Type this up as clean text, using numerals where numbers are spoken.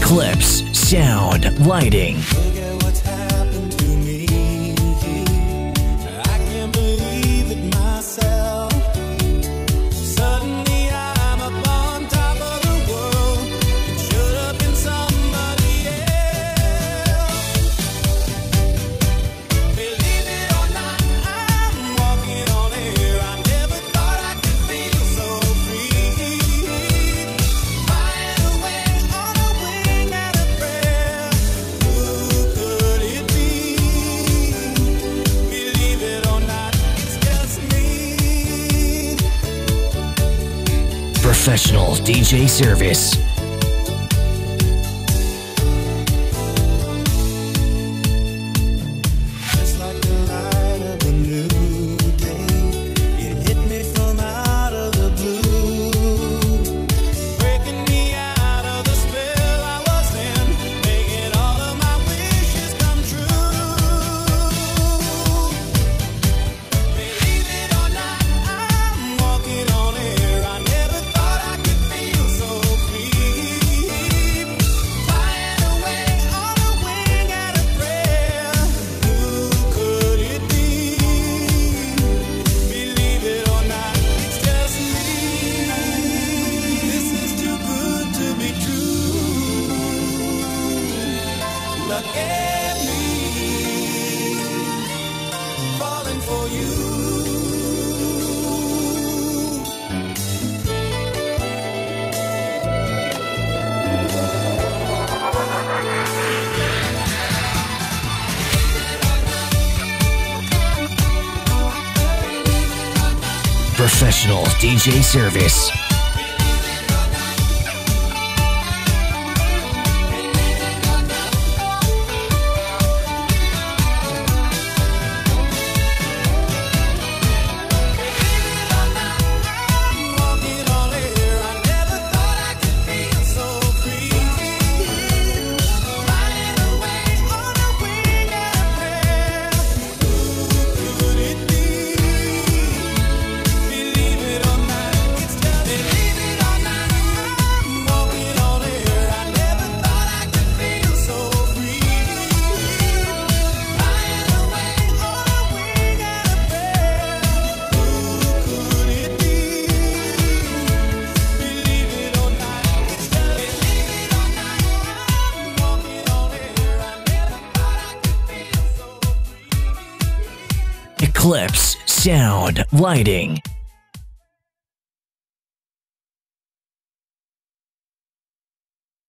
Eclipse Sound Lighting. Look at what's happened to me. I can't believe it myself. Suddenly I'm up on top of the world. It should have been somebody else. Believe it or not, I'm walking on air. I never thought I could feel so free. Flying away on a wing and a prayer. Who could it be? Believe it or not, it's just me. Professional DJ service. Just like the light of a new day, it hit me from out of the blue, breaking me out of the spell I was in, making all of my wishes come true. Believe it or not, I'm walking on air. I never thought I could feel so free, flying away on a wing and a prayer. Who could it be? Believe it or not, it's just me. This is too good to be true. Look at me, falling for you. Professional DJ service. Walking on air, I never thought I could feel so free. Flying away on a wing and a prayer. Who could it be? Believe it or not, it's just believe it or not, I'm walking on air. I never thought I could feel so free. Flying away on a wing and a prayer. Who could it be? Believe it or not, it's just believe it or not, I'm walking on air. I never thought I could feel so free. Eclipse Sound Lighting.